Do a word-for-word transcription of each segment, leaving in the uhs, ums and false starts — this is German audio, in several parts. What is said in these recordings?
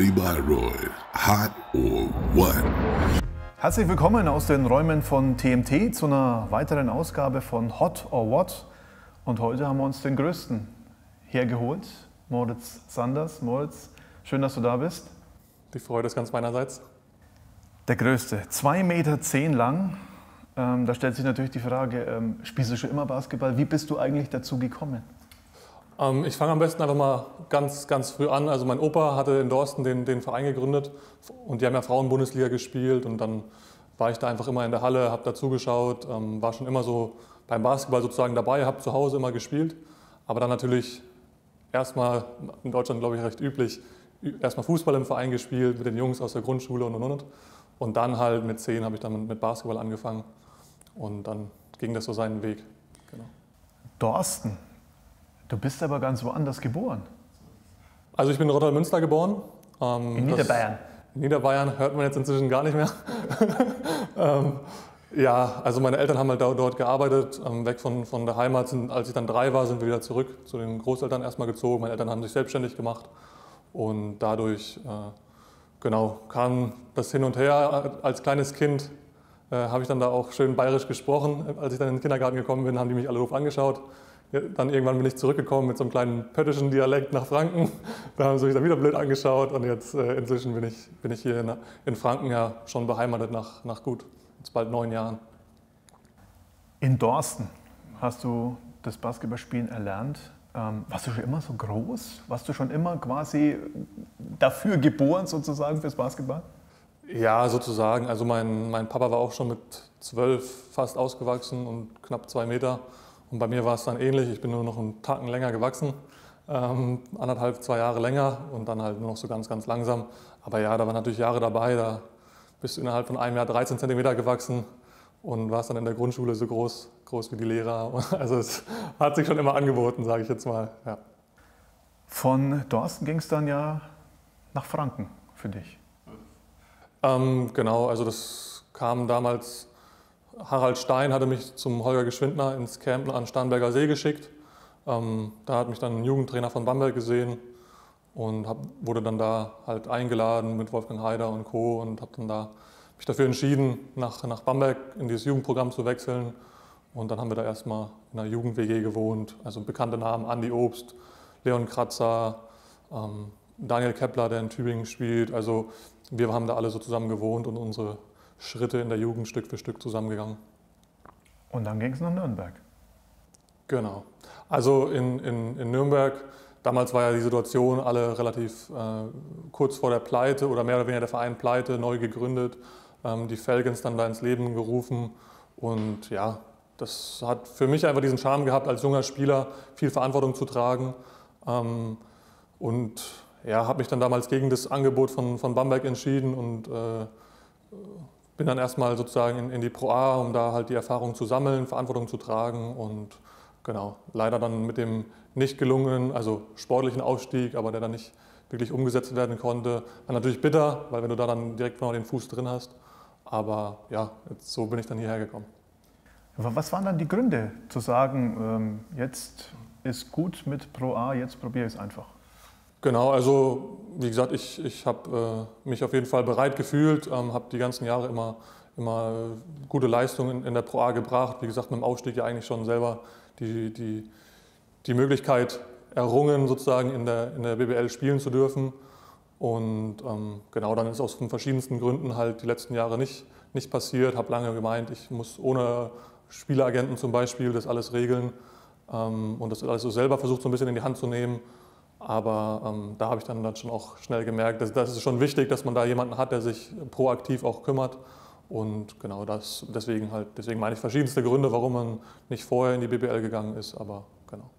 Lee Bayreuth, hot or what? Herzlich willkommen aus den Räumen von T M T zu einer weiteren Ausgabe von Hot or What. Und heute haben wir uns den Größten hergeholt, Moritz Sanders. Moritz, schön, dass du da bist. Die Freude ist ganz meinerseits. Der Größte, zwei Meter zehn lang. Ähm, da stellt sich natürlich die Frage, ähm, spielst du schon immer Basketball? Wie bist du eigentlich dazu gekommen? Ähm, ich fange am besten einfach mal ganz, ganz früh an. Also mein Opa hatte in Dorsten den, den Verein gegründet und die haben ja Frauenbundesliga gespielt und dann war ich da einfach immer in der Halle, habe da zugeschaut, ähm, war schon immer so beim Basketball sozusagen dabei, habe zu Hause immer gespielt, aber dann natürlich erstmal, in Deutschland glaube ich recht üblich, erstmal Fußball im Verein gespielt mit den Jungs aus der Grundschule und und und. Und dann halt mit zehn habe ich dann mit Basketball angefangen und dann ging das so seinen Weg. Genau. Dorsten, du bist aber ganz woanders geboren. Also ich bin in Rottal-Münster geboren. Ähm, in Niederbayern. In Niederbayern hört man jetzt inzwischen gar nicht mehr. ähm, ja, also meine Eltern haben halt dort gearbeitet, ähm, weg von, von der Heimat. Sind, als ich dann drei war, sind wir wieder zurück zu den Großeltern erstmal gezogen. Meine Eltern haben sich selbstständig gemacht und dadurch äh, genau, kam das hin und her. Als kleines Kind äh, habe ich dann da auch schön bayerisch gesprochen. Als ich dann in den Kindergarten gekommen bin, haben die mich alle doof angeschaut. Ja, dann irgendwann bin ich zurückgekommen mit so einem kleinen pöttischen Dialekt nach Franken. Da haben sie mich dann wieder blöd angeschaut und jetzt äh, inzwischen bin ich, bin ich hier in, in Franken ja schon beheimatet nach, nach gut, jetzt bald neun Jahren. In Dorsten hast du das Basketballspielen erlernt. Ähm, warst du schon immer so groß? Warst du schon immer quasi dafür geboren sozusagen fürs Basketball? Ja, sozusagen. Also mein, mein Papa war auch schon mit zwölf fast ausgewachsen und knapp zwei Meter. Und bei mir war es dann ähnlich. Ich bin nur noch einen Tacken länger gewachsen, ähm, anderthalb, zwei Jahre länger und dann halt nur noch so ganz, ganz langsam. Aber ja, da waren natürlich Jahre dabei. Da bist du innerhalb von einem Jahr dreizehn Zentimeter gewachsen und warst dann in der Grundschule so groß, groß wie die Lehrer. Also es hat sich schon immer angeboten, sage ich jetzt mal. Ja. Von Dorsten ging es dann ja nach Franken für dich. Ähm, genau, also das kam damals, Harald Stein hatte mich zum Holger Geschwindner ins Camp an Starnberger See geschickt. Ähm, da hat mich dann ein Jugendtrainer von Bamberg gesehen und hab, wurde dann da halt eingeladen mit Wolfgang Haider und Co. und habe dann da mich dafür entschieden, nach, nach Bamberg in dieses Jugendprogramm zu wechseln. Und dann haben wir da erstmal in einer Jugend-W G gewohnt. Also bekannte Namen, Andi Obst, Leon Kratzer, ähm, Daniel Kepler, der in Tübingen spielt. Also wir haben da alle so zusammen gewohnt und unsere Schritte in der Jugend Stück für Stück zusammengegangen. Und dann ging es nach Nürnberg. Genau. Also in, in, in Nürnberg, damals war ja die Situation alle relativ äh, kurz vor der Pleite oder mehr oder weniger der Verein pleite, neu gegründet, ähm, die Falcons dann da ins Leben gerufen und ja, das hat für mich einfach diesen Charme gehabt, als junger Spieler viel Verantwortung zu tragen ähm, und ja, habe mich dann damals gegen das Angebot von, von Bamberg entschieden und äh, bin dann erstmal sozusagen in, in die Pro A, um da halt die Erfahrung zu sammeln, Verantwortung zu tragen und genau, leider dann mit dem nicht gelungenen, also sportlichen Aufstieg, aber der dann nicht wirklich umgesetzt werden konnte. War natürlich bitter, weil wenn du da dann direkt noch den Fuß drin hast, aber ja, jetzt, so bin ich dann hierher gekommen. Was waren dann die Gründe zu sagen, ähm, jetzt ist gut mit Pro A, jetzt probiere ich es einfach? Genau, also wie gesagt, ich, ich habe äh, mich auf jeden Fall bereit gefühlt, ähm, habe die ganzen Jahre immer, immer gute Leistungen in, in der Pro A gebracht. Wie gesagt, mit dem Aufstieg ja eigentlich schon selber die, die, die Möglichkeit errungen, sozusagen in der, in der B B L spielen zu dürfen. Und ähm, genau, dann ist aus von verschiedensten Gründen halt die letzten Jahre nicht, nicht passiert. Habe lange gemeint, ich muss ohne Spieleragenten zum Beispiel das alles regeln ähm, und das alles so selber versucht so ein bisschen in die Hand zu nehmen. Aber ähm, da habe ich dann, dann schon auch schnell gemerkt, dass das ist schon wichtig, dass man da jemanden hat, der sich proaktiv auch kümmert. Und genau das, deswegen halt, deswegen meine ich verschiedenste Gründe, warum man nicht vorher in die B B L gegangen ist, aber genau.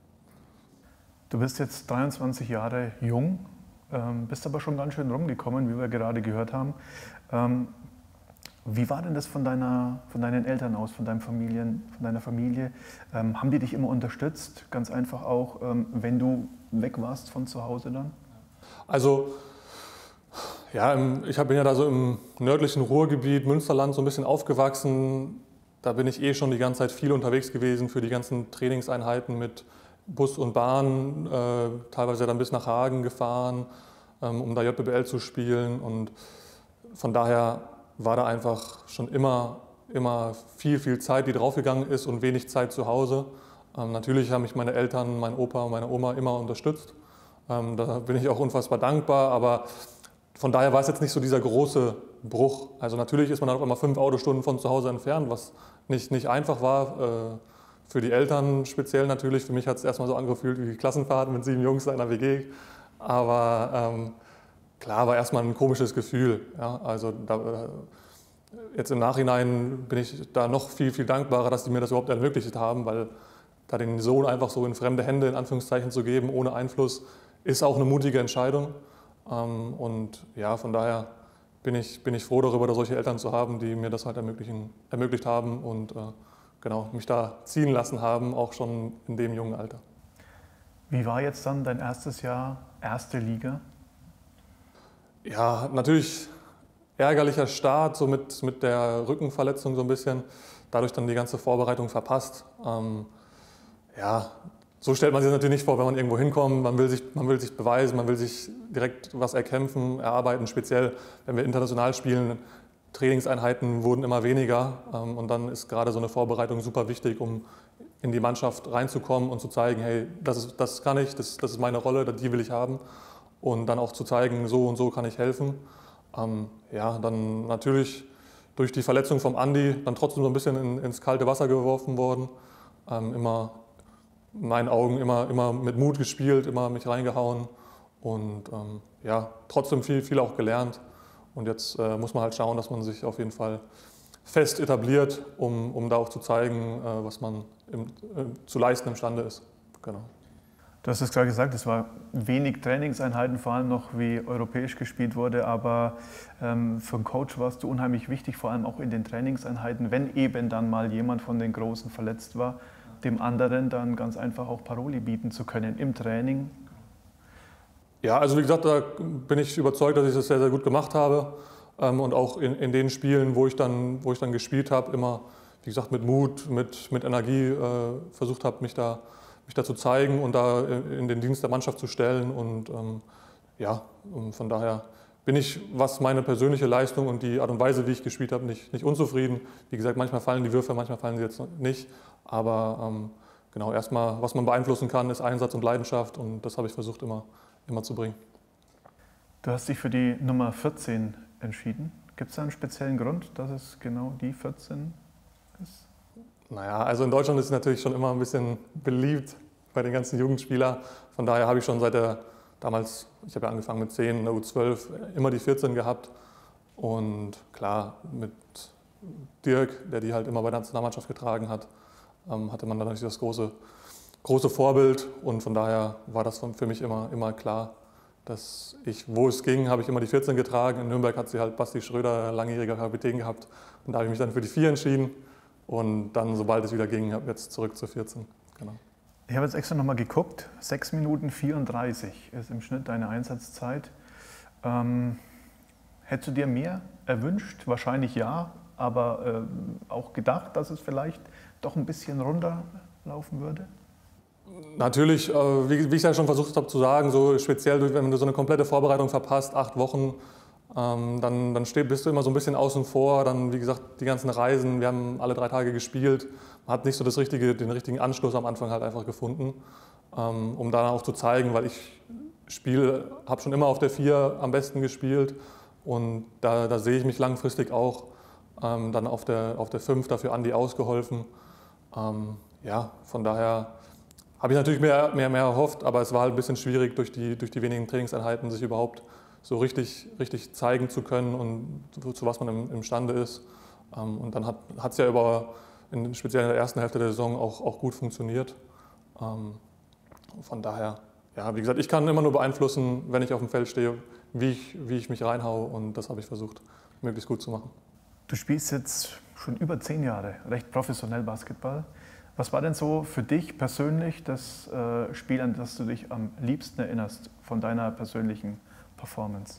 Du bist jetzt dreiundzwanzig Jahre jung, ähm, bist aber schon ganz schön rumgekommen, wie wir gerade gehört haben. Ähm, wie war denn das von, deiner, von deinen Eltern aus, von, deinem Familien, von deiner Familie? Ähm, haben die dich immer unterstützt? Ganz einfach auch, ähm, wenn du weg warst von zu Hause dann? Also ja, ich bin ja da so im nördlichen Ruhrgebiet, Münsterland so ein bisschen aufgewachsen. Da bin ich eh schon die ganze Zeit viel unterwegs gewesen für die ganzen Trainingseinheiten mit Bus und Bahn, äh, teilweise dann bis nach Hagen gefahren. ähm, um da J B B L zu spielen. Und von daher war da einfach schon immer, immer viel, viel Zeit, die draufgegangen ist und wenig Zeit zu Hause. Ähm, natürlich haben mich meine Eltern, mein Opa und meine Oma immer unterstützt. Ähm, da bin ich auch unfassbar dankbar, aber von daher war es jetzt nicht so dieser große Bruch. Also natürlich ist man dann auf einmal fünf Autostunden von zu Hause entfernt, was nicht, nicht einfach war. Äh, für die Eltern speziell natürlich. Für mich hat es erstmal so angefühlt wie Klassenfahrten mit sieben Jungs in einer W G. Aber ähm, klar, war erstmal ein komisches Gefühl. Ja? Also da, äh, jetzt im Nachhinein bin ich da noch viel, viel dankbarer, dass die mir das überhaupt ermöglicht haben, weil da den Sohn einfach so in fremde Hände in Anführungszeichen zu geben, ohne Einfluss, ist auch eine mutige Entscheidung. Ähm, und ja, von daher bin ich, bin ich froh darüber, da solche Eltern zu haben, die mir das halt ermöglichen, ermöglicht haben und äh, genau, mich da ziehen lassen haben, auch schon in dem jungen Alter. Wie war jetzt dann dein erstes Jahr, erste Liga? Ja, natürlich ärgerlicher Start, so mit, mit der Rückenverletzung so ein bisschen, dadurch dann die ganze Vorbereitung verpasst. Ähm, ja, so stellt man sich das natürlich nicht vor, wenn man irgendwo hinkommt, man will sich, man will sich beweisen, man will sich direkt was erkämpfen, erarbeiten, speziell wenn wir international spielen. Trainingseinheiten wurden immer weniger ähm, und dann ist gerade so eine Vorbereitung super wichtig, um in die Mannschaft reinzukommen und zu zeigen, hey, das, ist, das kann ich, das, das ist meine Rolle, die will ich haben und dann auch zu zeigen, so und so kann ich helfen. Ähm, ja, dann natürlich durch die Verletzung vom Andi dann trotzdem so ein bisschen in, ins kalte Wasser geworfen worden, ähm, immer in meinen Augen immer, immer mit Mut gespielt, immer mich reingehauen und ähm, ja, trotzdem viel, viel auch gelernt. Und jetzt äh, muss man halt schauen, dass man sich auf jeden Fall fest etabliert, um, um da auch zu zeigen, äh, was man im, äh, zu leisten imstande ist. Genau. Du hast es gerade gesagt, es war wenig Trainingseinheiten, vor allem noch wie europäisch gespielt wurde, aber ähm, für einen Coach warst du unheimlich wichtig, vor allem auch in den Trainingseinheiten, wenn eben dann mal jemand von den Großen verletzt war, dem anderen dann ganz einfach auch Paroli bieten zu können im Training. Ja, also wie gesagt, da bin ich überzeugt, dass ich das sehr, sehr gut gemacht habe ähm, und auch in, in den Spielen, wo ich dann, wo ich dann gespielt habe, immer, wie gesagt, mit Mut, mit, mit Energie äh, versucht habe, mich da, mich da zu zeigen und da in den Dienst der Mannschaft zu stellen und ähm, ja, und von daher bin ich, was meine persönliche Leistung und die Art und Weise, wie ich gespielt habe, nicht, nicht unzufrieden. Wie gesagt, manchmal fallen die Würfe, manchmal fallen sie jetzt nicht. Aber ähm, genau, erstmal, was man beeinflussen kann, ist Einsatz und Leidenschaft und das habe ich versucht immer, immer zu bringen. Du hast dich für die Nummer vierzehn entschieden. Gibt es da einen speziellen Grund, dass es genau die vierzehn ist? Naja, also in Deutschland ist es natürlich schon immer ein bisschen beliebt bei den ganzen Jugendspielern. Von daher habe ich schon seit der, damals, ich habe ja angefangen mit zehn, in der U zwölf, immer die vierzehn gehabt. Und klar, mit Dirk, der die halt immer bei der Nationalmannschaft getragen hat, hatte man dann natürlich das große, große Vorbild und von daher war das für mich immer, immer klar, dass ich, wo es ging, habe ich immer die vierzehn getragen. In Nürnberg hat sie halt Basti Schröder, langjähriger Kapitän gehabt und da habe ich mich dann für die vier entschieden und dann, sobald es wieder ging, habe ich jetzt zurück zur vierzehn. Genau. Ich habe jetzt extra nochmal geguckt, sechs Minuten vierunddreißig ist im Schnitt deine Einsatzzeit. Ähm, hättest du dir mehr erwünscht? Wahrscheinlich ja, aber äh, auch gedacht, dass es vielleicht doch ein bisschen runterlaufen würde? Natürlich, äh, wie, wie ich ja schon versucht habe zu sagen, so speziell, wenn du so eine komplette Vorbereitung verpasst, acht Wochen, ähm, dann, dann steh, bist du immer so ein bisschen außen vor. Dann, wie gesagt, die ganzen Reisen, wir haben alle drei Tage gespielt. Man hat nicht so das richtige, den richtigen Anschluss am Anfang halt einfach gefunden, ähm, um dann auch zu zeigen, weil ich spiele, habe schon immer auf der vier am besten gespielt und da, da sehe ich mich langfristig auch. Ähm, dann auf der, auf der fünf dafür Andi ausgeholfen. Ähm, ja, von daher habe ich natürlich mehr, mehr, mehr erhofft, aber es war halt ein bisschen schwierig, durch die, durch die wenigen Trainingseinheiten sich überhaupt so richtig, richtig zeigen zu können und zu, zu was man im, imstande ist. Ähm, und dann hat es ja über, in, speziell in der ersten Hälfte der Saison auch, auch gut funktioniert. Ähm, von daher, ja, wie gesagt, ich kann immer nur beeinflussen, wenn ich auf dem Feld stehe, wie ich, wie ich mich reinhaue und das habe ich versucht, möglichst gut zu machen. Du spielst jetzt schon über zehn Jahre recht professionell Basketball. Was war denn so für dich persönlich das äh, Spiel, an das du dich am liebsten erinnerst von deiner persönlichen Performance?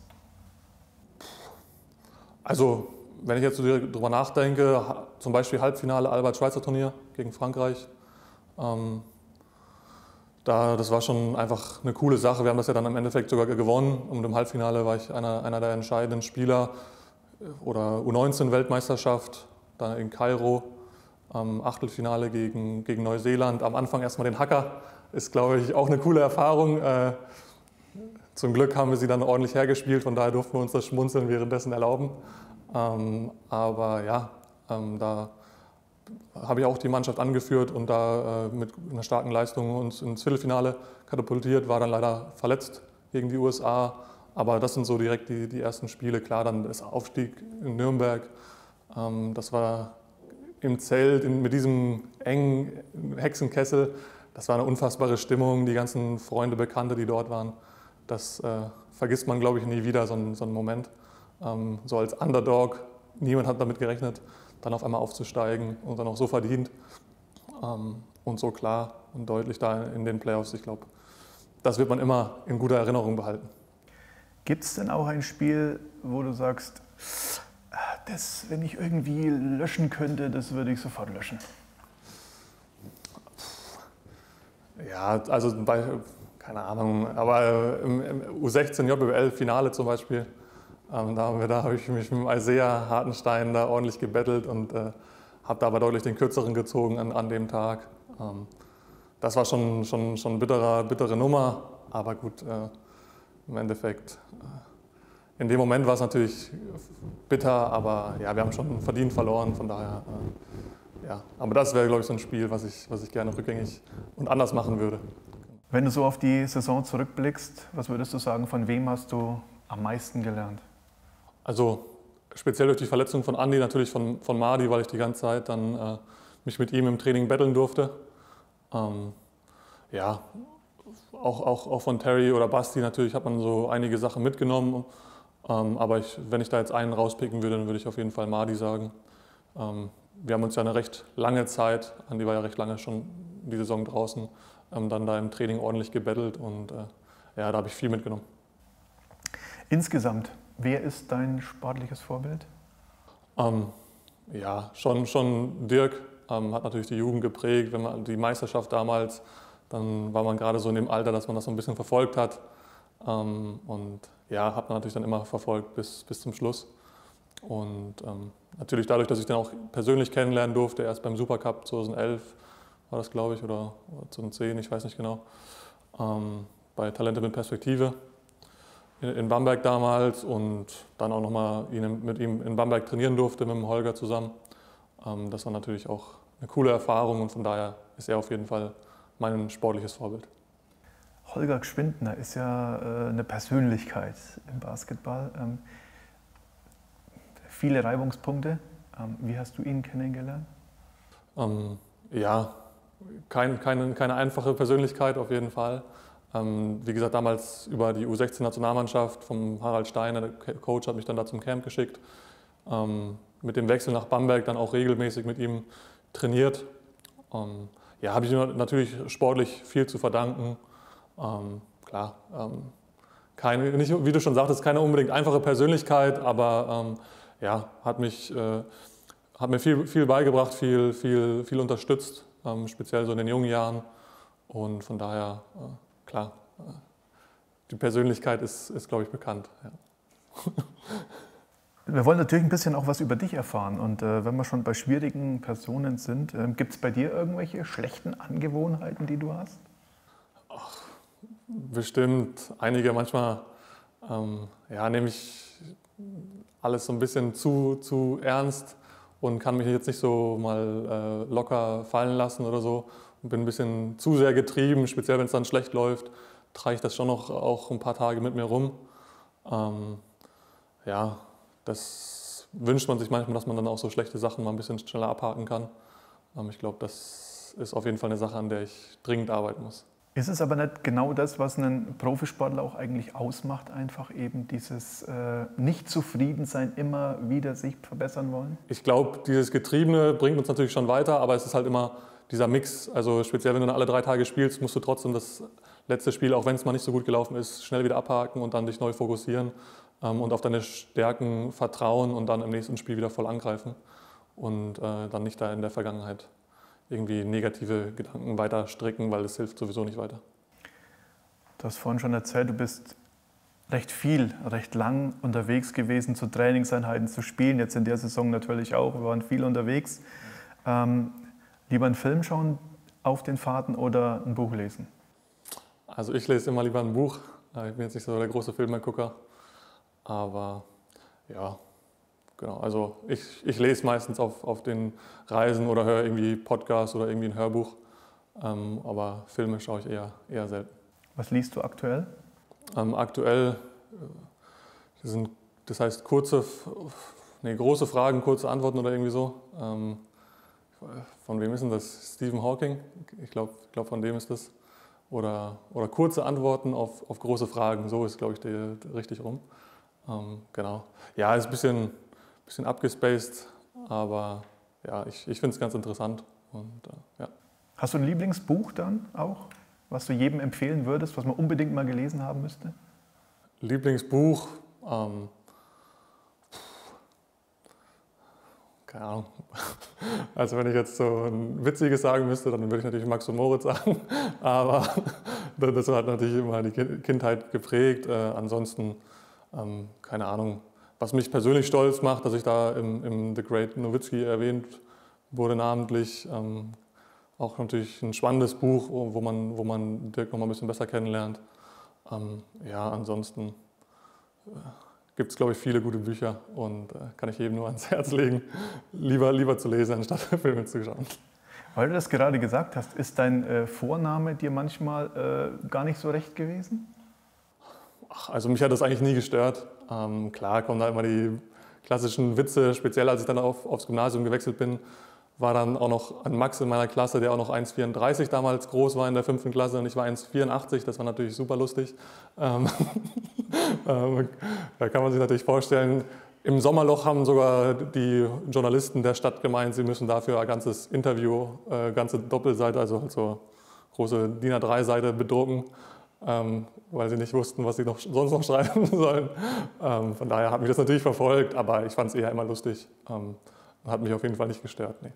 Also, wenn ich jetzt so drüber nachdenke, zum Beispiel Halbfinale Albert-Schweitzer Turnier gegen Frankreich. Ähm, Da, das war schon einfach eine coole Sache. Wir haben das ja dann im Endeffekt sogar gewonnen und im Halbfinale war ich einer, einer der entscheidenden Spieler oder U neunzehn Weltmeisterschaft, dann in Kairo, am Achtelfinale gegen, gegen Neuseeland. Am Anfang erstmal den Hacker, ist glaube ich auch eine coole Erfahrung. Äh, zum Glück haben wir sie dann ordentlich hergespielt, von daher durften wir uns das Schmunzeln währenddessen erlauben. Ähm, aber ja, ähm, da habe ich auch die Mannschaft angeführt und da äh, mit einer starken Leistung uns ins Viertelfinale katapultiert, war dann leider verletzt gegen die U S A. Aber das sind so direkt die, die ersten Spiele. Klar, dann das Aufstieg in Nürnberg, ähm, das war im Zelt in, mit diesem engen Hexenkessel. Das war eine unfassbare Stimmung, die ganzen Freunde, Bekannte, die dort waren. Das äh, vergisst man, glaube ich, nie wieder, so, ein, so einen Moment. Ähm, so als Underdog, niemand hat damit gerechnet, dann auf einmal aufzusteigen und dann auch so verdient ähm, und so klar und deutlich da in den Playoffs. Ich glaube, das wird man immer in guter Erinnerung behalten. Gibt es denn auch ein Spiel, wo du sagst, das, wenn ich irgendwie löschen könnte, das würde ich sofort löschen? Ja, also bei, keine Ahnung, aber im, im U sechzehn J B W L-Finale zum Beispiel, ähm, da, haben wir, da habe ich mich mit dem Isaiah Hartenstein da ordentlich gebettelt und äh, habe da aber deutlich den Kürzeren gezogen an, an dem Tag. Ähm, das war schon, schon, schon bitterer, bittere Nummer, aber gut, äh, im Endeffekt, äh, in dem Moment war es natürlich bitter, aber ja, wir haben schon verdient verloren, von daher, äh, ja. Aber das wäre, glaube ich, so ein Spiel, was ich, was ich gerne rückgängig und anders machen würde. Wenn du so auf die Saison zurückblickst, was würdest du sagen, von wem hast du am meisten gelernt? Also speziell durch die Verletzung von Andi, natürlich von, von Madi, weil ich die ganze Zeit dann äh, mich mit ihm im Training battlen durfte. Ähm, ja, auch, auch, auch von Terry oder Basti natürlich hat man so einige Sachen mitgenommen. Ähm, aber ich, wenn ich da jetzt einen rauspicken würde, dann würde ich auf jeden Fall Madi sagen. Ähm, wir haben uns ja eine recht lange Zeit, Andi war ja recht lange schon die Saison draußen, ähm, dann da im Training ordentlich gebettelt und äh, ja, da habe ich viel mitgenommen. Insgesamt, wer ist dein sportliches Vorbild? Ähm, ja, schon, schon Dirk ähm, hat natürlich die Jugend geprägt. Wenn man die Meisterschaft damals, dann war man gerade so in dem Alter, dass man das so ein bisschen verfolgt hat. Ähm, und ja, hat man natürlich dann immer verfolgt bis, bis zum Schluss. Und ähm, natürlich dadurch, dass ich den auch persönlich kennenlernen durfte, erst beim Supercup zweitausendelf war das, glaube ich, oder, oder zweitausendzehn, ich weiß nicht genau, ähm, bei Talente mit Perspektive in Bamberg damals und dann auch nochmal mit ihm in Bamberg trainieren durfte, mit dem Holger zusammen. Das war natürlich auch eine coole Erfahrung und von daher ist er auf jeden Fall mein sportliches Vorbild. Holger Gschwindner ist ja eine Persönlichkeit im Basketball. Viele Reibungspunkte. Wie hast du ihn kennengelernt? Ähm, ja, kein, keine, keine einfache Persönlichkeit auf jeden Fall. Ähm, wie gesagt, damals über die U sechzehn Nationalmannschaft vom Harald Steiner, der Coach hat mich dann da zum Camp geschickt. Ähm, mit dem Wechsel nach Bamberg dann auch regelmäßig mit ihm trainiert. Ähm, ja, habe ich ihm natürlich sportlich viel zu verdanken. Ähm, klar, ähm, keine, nicht, wie du schon sagtest, keine unbedingt einfache Persönlichkeit, aber ähm, ja, hat, mich, äh, hat mir viel, viel beigebracht, viel, viel, viel unterstützt, ähm, speziell so in den jungen Jahren. Und von daher, äh, klar, äh, die Persönlichkeit ist, ist glaube ich, bekannt. Ja. Wir wollen natürlich ein bisschen auch was über dich erfahren. Und äh, wenn wir schon bei schwierigen Personen sind, äh, gibt es bei dir irgendwelche schlechten Angewohnheiten, die du hast? Ach, bestimmt einige. Manchmal ähm, ja, nehme ich alles so ein bisschen zu, zu ernst und kann mich jetzt nicht so mal äh, locker fallen lassen oder so. Und bin ein bisschen zu sehr getrieben, speziell wenn es dann schlecht läuft, trage ich das schon noch auch ein paar Tage mit mir rum. Ähm, ja, das wünscht man sich manchmal, dass man dann auch so schlechte Sachen mal ein bisschen schneller abhaken kann. Ähm, ich glaube, das ist auf jeden Fall eine Sache, an der ich dringend arbeiten muss. Ist es aber nicht genau das, was einen Profisportler auch eigentlich ausmacht, einfach eben dieses äh, Nicht-Zufriedensein, immer wieder sich verbessern wollen? Ich glaube, dieses Getriebene bringt uns natürlich schon weiter, aber es ist halt immer dieser Mix. Also speziell, wenn du dann alle drei Tage spielst, musst du trotzdem das letzte Spiel, auch wenn es mal nicht so gut gelaufen ist, schnell wieder abhaken und dann dich neu fokussieren ähm, und auf deine Stärken vertrauen und dann im nächsten Spiel wieder voll angreifen und äh, dann nicht da in der Vergangenheit irgendwie negative Gedanken weiter stricken, weil es hilft sowieso nicht weiter. Du hast vorhin schon erzählt, du bist recht viel, recht lang unterwegs gewesen, zu Trainingseinheiten, zu Spielen. Jetzt in der Saison natürlich auch, wir waren viel unterwegs. Ähm, lieber einen Film schauen auf den Fahrten oder ein Buch lesen? Also ich lese immer lieber ein Buch. Ich bin jetzt nicht so der große Filmegucker, aber ja, genau. Also ich, ich lese meistens auf, auf den Reisen oder höre irgendwie Podcasts oder irgendwie ein Hörbuch, ähm, aber Filme schaue ich eher, eher selten. Was liest du aktuell? Ähm, aktuell, das, sind, das heißt kurze, nee, große Fragen, kurze Antworten oder irgendwie so. Ähm, von wem ist denn das? Stephen Hawking? Ich glaube, ich glaub, von dem ist das. Oder, oder kurze Antworten auf, auf große Fragen, so ist, glaube ich, der, der richtig rum. Ähm, genau. Ja, ist ein bisschen, bisschen abgespaced, aber ja, ich, ich finde es ganz interessant. Und, äh, ja. Hast du ein Lieblingsbuch dann auch, was du jedem empfehlen würdest, was man unbedingt mal gelesen haben müsste? Lieblingsbuch? Ähm, Keine Ahnung. Also wenn ich jetzt so ein witziges sagen müsste, dann würde ich natürlich Max und Moritz sagen. Aber das hat natürlich immer die Kindheit geprägt. Äh, ansonsten, ähm, keine Ahnung, was mich persönlich stolz macht, dass ich da im, im The Great Nowitzki erwähnt wurde namentlich. Ähm, auch natürlich ein spannendes Buch, wo man, wo man Dirk noch mal ein bisschen besser kennenlernt. Ähm, ja, ansonsten äh, gibt es, glaube ich, viele gute Bücher und äh, kann ich jedem nur ans Herz legen, lieber, lieber zu lesen, anstatt Filme zu schauen. Weil du das gerade gesagt hast, ist dein äh, Vorname dir manchmal äh, gar nicht so recht gewesen? Ach, also mich hat das eigentlich nie gestört. Ähm, klar kommen da immer die klassischen Witze, speziell als ich dann auf, aufs Gymnasium gewechselt bin, war dann auch noch ein Max in meiner Klasse, der auch noch eins Komma vierunddreißig damals groß war in der fünften Klasse und ich war eins Komma vierundachtzig, das war natürlich super lustig. Ähm, ähm, da kann man sich natürlich vorstellen, im Sommerloch haben sogar die Journalisten der Stadt gemeint, sie müssen dafür ein ganzes Interview, äh, ganze Doppelseite, also halt so große DIN A drei Seite bedrucken, ähm, weil sie nicht wussten, was sie noch, sonst noch schreiben sollen. Ähm, von daher hat mich das natürlich verfolgt, aber ich fand es eher immer lustig. Ähm, hat mich auf jeden Fall nicht gestört. Nee.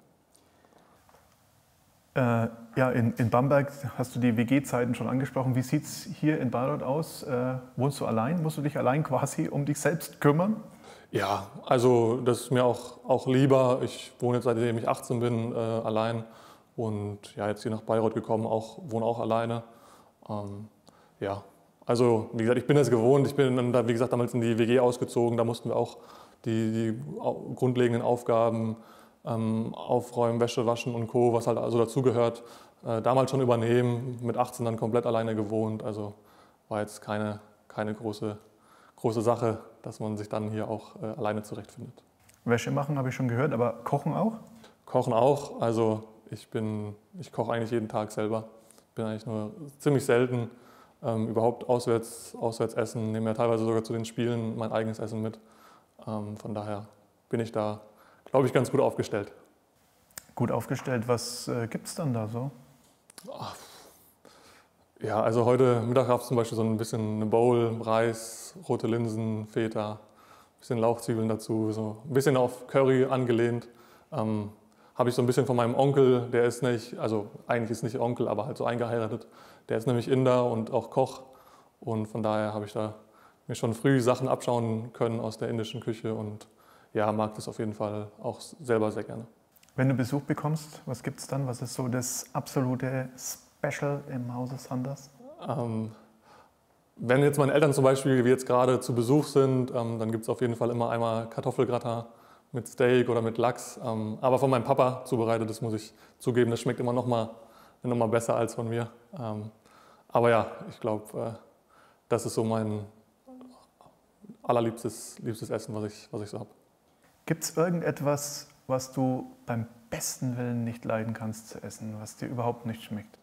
Äh, ja, in, in Bamberg hast du die W G-Zeiten schon angesprochen. Wie sieht es hier in Bayreuth aus? Äh, wohnst du allein? Musst du dich allein quasi um dich selbst kümmern? Ja, also das ist mir auch, auch lieber. Ich wohne jetzt, seitdem ich achtzehn bin, äh, allein und ja, jetzt hier nach Bayreuth gekommen, auch, wohne auch alleine. Ähm, ja, also wie gesagt, ich bin es gewohnt. Ich bin dann, da, wie gesagt, damals in die W G ausgezogen. Da mussten wir auch die, die grundlegenden Aufgaben ähm, aufräumen, Wäsche waschen und Co., was halt also dazugehört, äh, damals schon übernehmen. Mit achtzehn dann komplett alleine gewohnt. Also war jetzt keine, keine große, große Sache, dass man sich dann hier auch äh, alleine zurechtfindet. Wäsche machen habe ich schon gehört, aber kochen auch? Kochen auch. Also ich bin, ich koche eigentlich jeden Tag selber. Bin eigentlich nur ziemlich selten ähm, überhaupt auswärts, auswärts essen. Nehme ja teilweise sogar zu den Spielen mein eigenes Essen mit. Ähm, von daher bin ich da, glaube ich, ganz gut aufgestellt. Gut aufgestellt. Was äh, gibt es dann da so? Ach, ja, also heute Mittag gab es zum Beispiel so ein bisschen eine Bowl, Reis, rote Linsen, Feta, ein bisschen Lauchzwiebeln dazu, so ein bisschen auf Curry angelehnt. Ähm, Habe ich so ein bisschen von meinem Onkel, der ist nicht, also eigentlich ist nicht Onkel, aber halt so eingeheiratet. Der ist nämlich Inder und auch Koch und von daher habe ich da mir schon früh Sachen abschauen können aus der indischen Küche und ja, mag das auf jeden Fall auch selber sehr gerne. Wenn du Besuch bekommst, was gibt es dann? Was ist so das absolute Special im Hause Sanders? Ähm, wenn jetzt meine Eltern zum Beispiel wie jetzt gerade zu Besuch sind, ähm, dann gibt es auf jeden Fall immer einmal Kartoffelgratin mit Steak oder mit Lachs. Ähm, aber von meinem Papa zubereitet, das muss ich zugeben, das schmeckt immer noch mal, noch mal besser als von mir. Ähm, aber ja, ich glaube, äh, das ist so mein allerliebstes liebstes Essen, was ich, was ich so habe. Gibt es irgendetwas, was du beim besten Willen nicht leiden kannst zu essen, was dir überhaupt nicht schmeckt?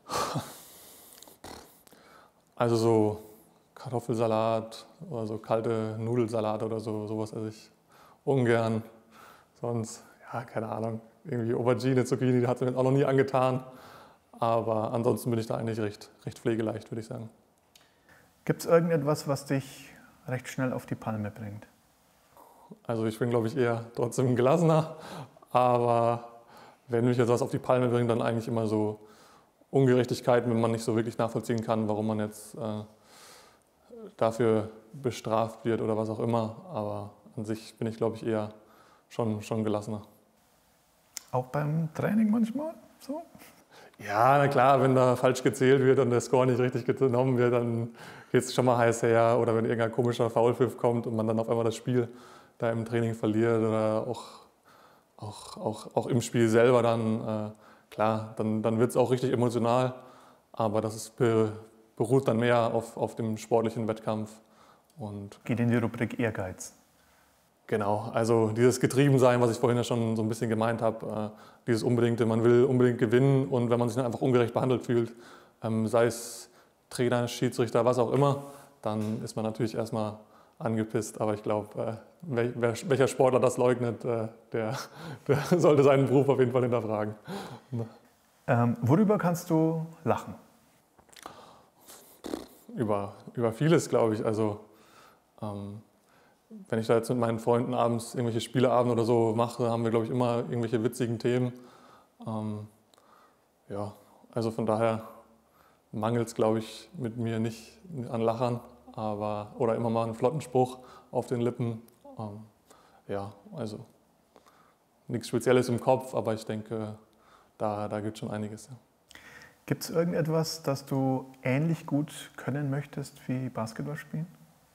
Also so Kartoffelsalat oder so kalte Nudelsalat oder so, sowas esse ich ungern. Sonst, ja, keine Ahnung, irgendwie Aubergine, Zucchini, die hat es mir auch noch nie angetan. Aber ansonsten bin ich da eigentlich recht, recht pflegeleicht, würde ich sagen. Gibt es irgendetwas, was dich recht schnell auf die Palme bringt? Also ich bin, glaube ich, eher trotzdem gelassener, aber wenn mich jetzt was auf die Palme bringt, dann eigentlich immer so Ungerechtigkeiten, wenn man nicht so wirklich nachvollziehen kann, warum man jetzt äh, dafür bestraft wird oder was auch immer. Aber an sich bin ich, glaube ich, eher schon, schon gelassener. Auch beim Training manchmal so? Ja, na klar, wenn da falsch gezählt wird und der Score nicht richtig genommen wird, dann geht es schon mal heiß her. Oder wenn irgendein komischer Foulpfiff kommt und man dann auf einmal das Spiel da im Training verliert oder auch, auch, auch, auch im Spiel selber dann, äh, klar, dann, dann wird es auch richtig emotional. Aber das ist, beruht dann mehr auf, auf dem sportlichen Wettkampf. Und Geht in die Rubrik Ehrgeiz. genau, also dieses Getriebensein, was ich vorhin ja schon so ein bisschen gemeint habe, äh, dieses Unbedingte, man will unbedingt gewinnen und wenn man sich dann einfach ungerecht behandelt fühlt, ähm, sei es Trainer, Schiedsrichter, was auch immer, dann ist man natürlich erstmal angepisst. Aber ich glaube, äh, wer, welcher Sportler das leugnet, äh, der, der sollte seinen Beruf auf jeden Fall hinterfragen. Ähm, worüber kannst du lachen? Über, über vieles, glaube ich. Also ähm, wenn ich da jetzt mit meinen Freunden abends irgendwelche Spieleabende oder so mache, haben wir, glaube ich, immer irgendwelche witzigen Themen. Ähm, ja, also von daher mangelt es, glaube ich, mit mir nicht an Lachern, aber, oder immer mal einen flotten Spruch auf den Lippen. Ähm, ja, also nichts Spezielles im Kopf, aber ich denke, da, da gibt es schon einiges. Ja. Gibt es irgendetwas, das du ähnlich gut können möchtest wie Basketball spielen?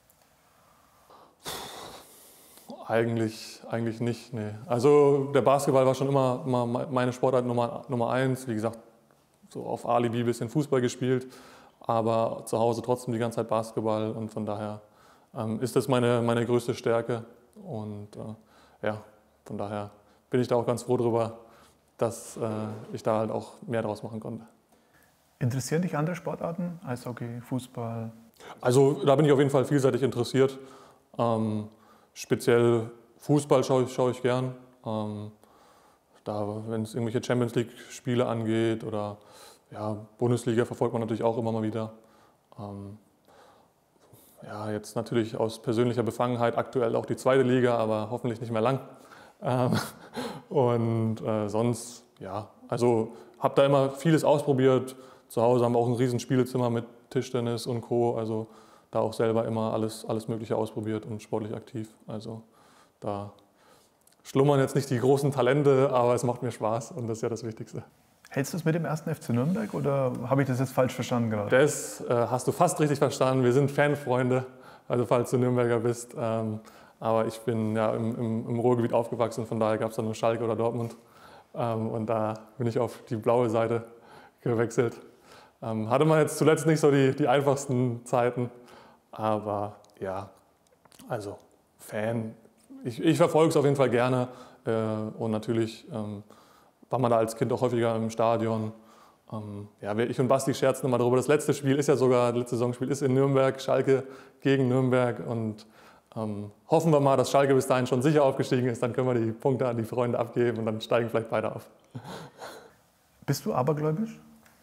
Eigentlich, eigentlich nicht, nee. Also der Basketball war schon immer, immer meine Sportart Nummer, Nummer eins. Wie gesagt, so auf Alibi ein bisschen Fußball gespielt, aber zu Hause trotzdem die ganze Zeit Basketball und von daher ähm, ist das meine, meine größte Stärke und äh, ja, von daher bin ich da auch ganz froh drüber, dass äh, ich da halt auch mehr draus machen konnte. Interessieren dich andere Sportarten? Eishockey, Fußball? Also da bin ich auf jeden Fall vielseitig interessiert. Ähm, speziell Fußball schaue ich, schaue ich gern. Ähm, da, wenn es irgendwelche Champions League-Spiele angeht oder ja, Bundesliga verfolgt man natürlich auch immer mal wieder. Ähm, ja, jetzt natürlich aus persönlicher Befangenheit aktuell auch die zweite Liga, aber hoffentlich nicht mehr lang. Ähm, und äh, sonst, ja, also habe da immer vieles ausprobiert. Zu Hause haben wir auch ein riesen Spielezimmer mit Tischtennis und Co. Also da auch selber immer alles, alles Mögliche ausprobiert und sportlich aktiv. Also da schlummern jetzt nicht die großen Talente, aber es macht mir Spaß und das ist ja das Wichtigste. Hältst du es mit dem ersten F C Nürnberg oder habe ich das jetzt falsch verstanden gerade? Das äh, hast du fast richtig verstanden. Wir sind Fanfreunde, also falls du Nürnberger bist. Ähm, aber ich bin ja im, im, im Ruhrgebiet aufgewachsen, von daher gab es dann nur Schalke oder Dortmund. Ähm, und da bin ich auf die blaue Seite gewechselt. Ähm, hatte man jetzt zuletzt nicht so die, die einfachsten Zeiten, aber ja, also Fan. Ich, ich verfolge es auf jeden Fall gerne äh, und natürlich ähm, war man da als Kind auch häufiger im Stadion. Ähm, ja, ich und Basti scherzen immer darüber. Das letzte Spiel ist ja sogar, das letzte Saisonspiel ist in Nürnberg, Schalke gegen Nürnberg und ähm, hoffen wir mal, dass Schalke bis dahin schon sicher aufgestiegen ist, dann können wir die Punkte an die Freunde abgeben und dann steigen vielleicht beide auf. Bist du abergläubisch?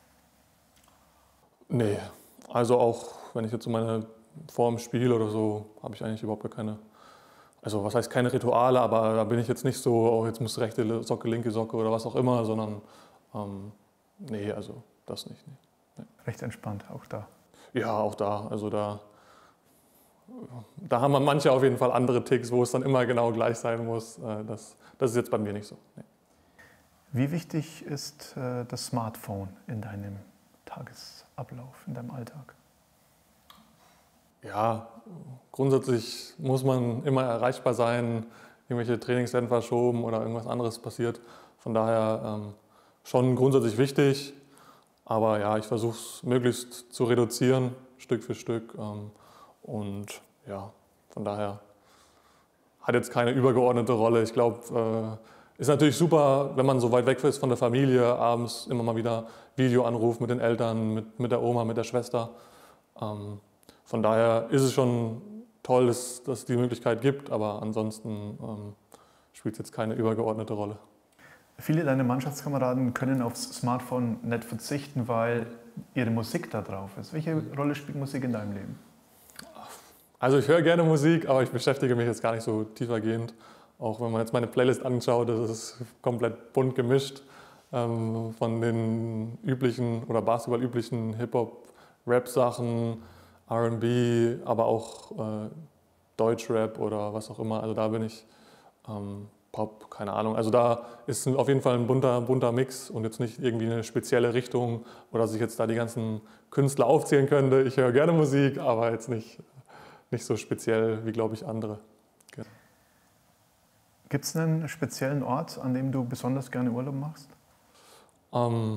Nee, also auch wenn ich jetzt so meine Form spiele oder so, habe ich eigentlich überhaupt gar keine, also was heißt keine Rituale, aber da bin ich jetzt nicht so, oh, jetzt muss rechte Socke, linke Socke oder was auch immer, sondern ähm, nee, also das nicht. Nee. Nee. Recht entspannt, auch da. Ja, auch da, also da, da haben wir manche auf jeden Fall andere Ticks, wo es dann immer genau gleich sein muss. Das, das ist jetzt bei mir nicht so. Nee. Wie wichtig ist äh, das Smartphone in deinem Tagesablauf, in deinem Alltag? Ja, grundsätzlich muss man immer erreichbar sein, irgendwelche Trainings werden verschoben oder irgendwas anderes passiert. Von daher ähm, schon grundsätzlich wichtig, aber ja, ich versuche es möglichst zu reduzieren, Stück für Stück. Ähm, und ja, von daher hat jetzt keine übergeordnete Rolle. Ich glaube, äh, ist natürlich super, wenn man so weit weg ist von der Familie, abends immer mal wieder Videoanruf mit den Eltern, mit, mit der Oma, mit der Schwester. Ähm, Von daher ist es schon toll, dass, dass es die Möglichkeit gibt, aber ansonsten ähm, spielt es jetzt keine übergeordnete Rolle. Viele deiner Mannschaftskameraden können aufs Smartphone nicht verzichten, weil ihre Musik da drauf ist. Welche Rolle spielt Musik in deinem Leben? Also ich höre gerne Musik, aber ich beschäftige mich jetzt gar nicht so tiefergehend. auch wenn man jetzt meine Playlist anschaut, das ist komplett bunt gemischt. Ähm, von den üblichen oder Basketball-üblichen Hip-Hop-Rap-Sachen, R und B, aber auch äh, Deutschrap oder was auch immer. Also da bin ich ähm, Pop, keine Ahnung. Also da ist auf jeden Fall ein bunter, bunter Mix und jetzt nicht irgendwie eine spezielle Richtung oder dass ich jetzt da die ganzen Künstler aufzählen könnte. Ich höre gerne Musik, aber jetzt nicht, nicht so speziell wie, glaube ich, andere. Genau. Gibt es einen speziellen Ort, an dem du besonders gerne Urlaub machst? Ähm,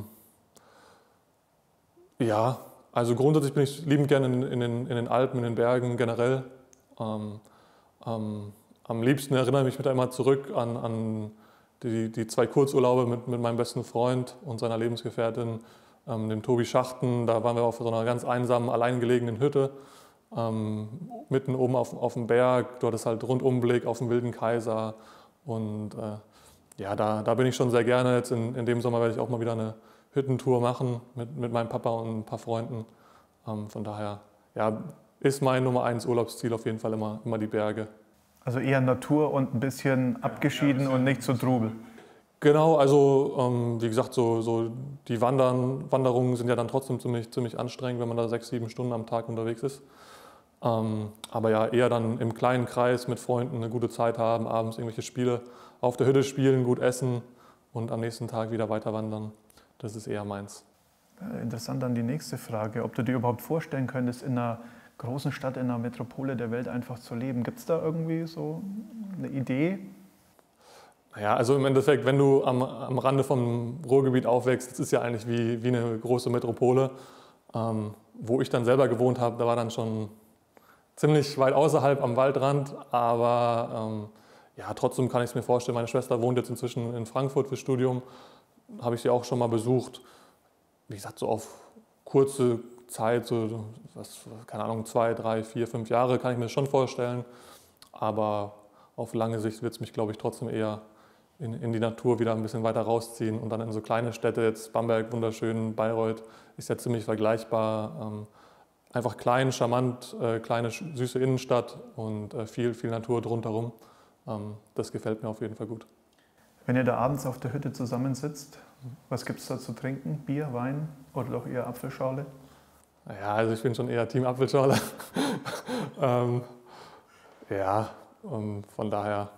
ja, also grundsätzlich bin ich liebend gerne in, in, den, in den Alpen, in den Bergen generell. Ähm, ähm, am liebsten erinnere ich mich da immer zurück an, an die, die zwei Kurzurlaube mit, mit meinem besten Freund und seiner Lebensgefährtin, ähm, dem Tobi Schachten. Da waren wir auf so einer ganz einsamen, alleingelegenen Hütte, ähm, mitten oben auf, auf dem Berg. Dort ist halt Rundumblick auf den Wilden Kaiser. Und äh, ja, da, da bin ich schon sehr gerne. Jetzt in, in dem Sommer werde ich auch mal wieder eine Hüttentour machen mit, mit meinem Papa und ein paar Freunden. Ähm, von daher ja, ist mein Nummer eins Urlaubsziel auf jeden Fall immer, immer die Berge. Also eher Natur und ein bisschen abgeschieden ja, und nicht so Trubel. Genau, also ähm, wie gesagt, so, so die Wandern, Wanderungen sind ja dann trotzdem ziemlich, ziemlich anstrengend, wenn man da sechs, sieben Stunden am Tag unterwegs ist. Ähm, aber ja, eher dann im kleinen Kreis mit Freunden eine gute Zeit haben, abends irgendwelche Spiele auf der Hütte spielen, gut essen und am nächsten Tag wieder weiter wandern. Das ist eher meins. Interessant dann die nächste Frage, ob du dir überhaupt vorstellen könntest, in einer großen Stadt, in einer Metropole der Welt einfach zu leben. Gibt es da irgendwie so eine Idee? Ja, also im Endeffekt, wenn du am, am Rande vom Ruhrgebiet aufwächst, das ist ja eigentlich wie, wie eine große Metropole. Ähm, wo ich dann selber gewohnt habe, da war dann schon ziemlich weit außerhalb am Waldrand, aber ähm, ja, trotzdem kann ich es mir vorstellen. Meine Schwester wohnt jetzt inzwischen in Frankfurt fürs Studium, habe ich sie auch schon mal besucht. Wie gesagt, so auf kurze Zeit, so was, keine Ahnung, zwei, drei, vier, fünf Jahre kann ich mir das schon vorstellen, aber auf lange Sicht wird es mich, glaube ich, trotzdem eher in, in die Natur wieder ein bisschen weiter rausziehen und dann in so kleine Städte, jetzt Bamberg, wunderschön, Bayreuth ist ja ziemlich vergleichbar. Ähm, einfach klein, charmant, äh, kleine, süße Innenstadt und äh, viel, viel Natur drumherum. Ähm, das gefällt mir auf jeden Fall gut. Wenn ihr da abends auf der Hütte zusammensitzt, was gibt es da zu trinken? Bier, Wein oder doch eher Apfelschorle? Ja, also ich bin schon eher Team Apfelschorle. ähm, ja, und von daher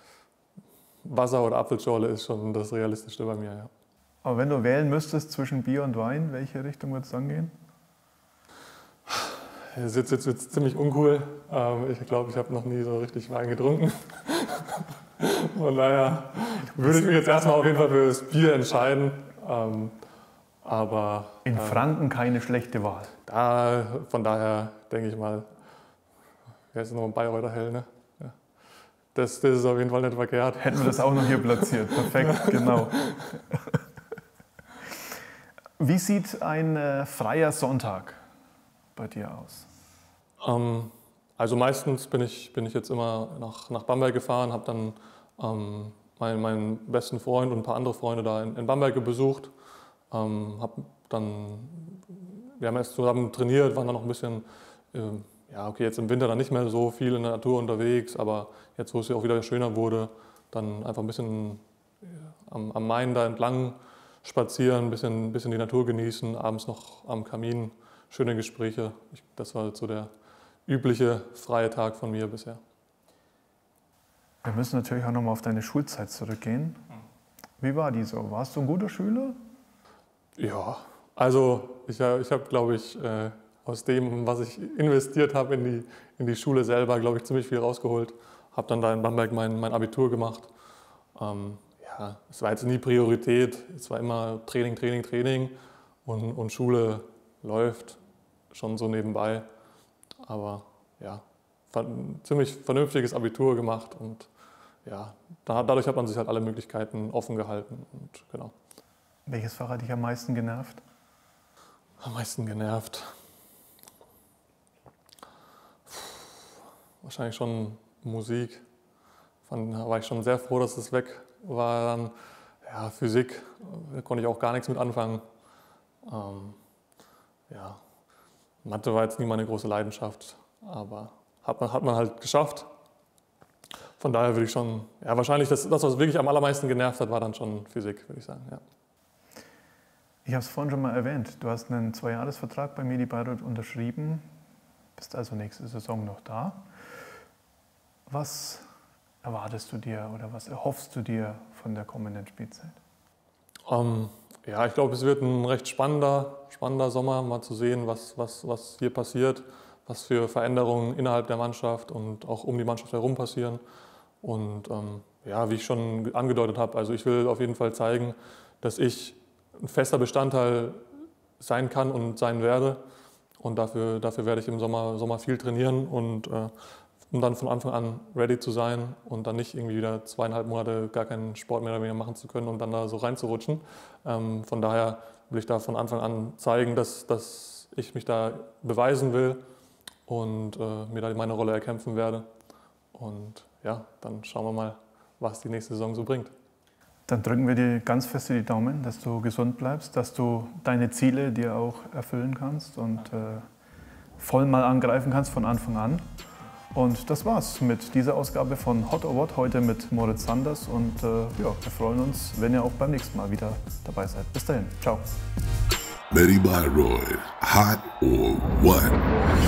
Wasser oder Apfelschorle ist schon das Realistischste bei mir, ja. Aber wenn du wählen müsstest zwischen Bier und Wein, welche Richtung würde es dann gehen? Das ist jetzt, jetzt ziemlich uncool. Ähm, ich glaube, ich habe noch nie so richtig Wein getrunken. Von daher würde ich mich jetzt erstmal auf jeden Fall für das Bier entscheiden. Ähm, aber in äh, Franken keine schlechte Wahl. Da, von daher denke ich mal, wer ist noch ein Bayreuther Hell, ne? Ja. Das, das ist auf jeden Fall nicht verkehrt. Hätten wir das auch noch hier platziert. Perfekt, genau. Wie sieht ein äh, freier Sonntag bei dir aus? Ähm, also meistens bin ich, bin ich jetzt immer nach, nach Bamberg gefahren, habe dann ähm, meinen, meinen besten Freund und ein paar andere Freunde da in, in Bamberg besucht. Ähm, hab dann, wir haben erst zusammen trainiert, waren dann noch ein bisschen, äh, ja okay, jetzt im Winter dann nicht mehr so viel in der Natur unterwegs, aber jetzt, wo es ja auch wieder schöner wurde, dann einfach ein bisschen äh, am, am Main da entlang spazieren, ein bisschen, ein bisschen die Natur genießen, abends noch am Kamin, schöne Gespräche. Ich, das war so der übliche freie Tag von mir bisher. Wir müssen natürlich auch nochmal auf deine Schulzeit zurückgehen. Wie war die so? Warst du ein guter Schüler? Ja, also ich, ich habe, glaube ich, äh, aus dem, was ich investiert habe in die, in die Schule selber, glaube ich, ziemlich viel rausgeholt. Habe dann da in Bamberg mein, mein Abitur gemacht. Ähm, ja, es war jetzt nie Priorität. Es war immer Training, Training, Training und, und Schule läuft schon so nebenbei. Aber ja, ein ziemlich vernünftiges Abitur gemacht und ja, dadurch hat man sich halt alle Möglichkeiten offen gehalten. Und genau. Welches Fach hat dich am meisten genervt? Am meisten genervt? Wahrscheinlich schon Musik. Von, da war ich schon sehr froh, dass es weg war. Dann, ja, Physik, da konnte ich auch gar nichts mit anfangen. Ähm, ja, Mathe war jetzt nie meine große Leidenschaft, aber hat man, hat man halt geschafft. Von daher würde ich schon, ja wahrscheinlich das, das, was wirklich am allermeisten genervt hat, war dann schon Physik, würde ich sagen. Ja. Ich habe es vorhin schon mal erwähnt, du hast einen Zweijahresvertrag bei Medi Bayreuth unterschrieben, bist also nächste Saison noch da. Was erwartest du dir oder was erhoffst du dir von der kommenden Spielzeit? Ähm, ja, ich glaube, es wird ein recht spannender, spannender Sommer, mal zu sehen, was, was, was hier passiert, was für Veränderungen innerhalb der Mannschaft und auch um die Mannschaft herum passieren. Und ähm, ja, wie ich schon angedeutet habe, also ich will auf jeden Fall zeigen, dass ich ein fester Bestandteil sein kann und sein werde. Und dafür, dafür werde ich im Sommer, Sommer viel trainieren, und, äh, um dann von Anfang an ready zu sein und dann nicht irgendwie wieder zweieinhalb Monate gar keinen Sport mehr oder weniger machen zu können und dann da so reinzurutschen. Ähm, von daher will ich da von Anfang an zeigen, dass, dass ich mich da beweisen will und äh, mir da meine Rolle erkämpfen werde. Und ja, dann schauen wir mal, was die nächste Saison so bringt. Dann drücken wir dir ganz fest die Daumen, dass du gesund bleibst, dass du deine Ziele dir auch erfüllen kannst und äh, voll mal angreifen kannst von Anfang an. Und das war's mit dieser Ausgabe von Hot or What, heute mit Moritz Sanders. Und äh, ja, wir freuen uns, wenn ihr auch beim nächsten Mal wieder dabei seid. Bis dahin, ciao. Medi Bayreuth, hot or what?